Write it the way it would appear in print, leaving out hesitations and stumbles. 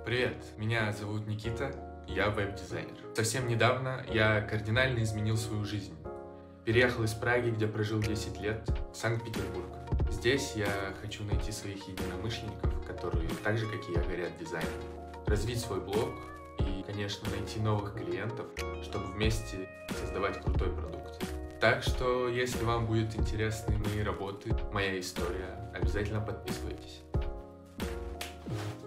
Привет, меня зовут Никита, я веб-дизайнер. Совсем недавно я кардинально изменил свою жизнь. Переехал из Праги, где прожил 10 лет, в Санкт-Петербург. Здесь я хочу найти своих единомышленников, которые так же, как и я, горят дизайном. Развить свой блог и, конечно, найти новых клиентов, чтобы вместе создавать крутой продукт. Так что, если вам будут интересны мои работы, моя история, обязательно подписывайтесь.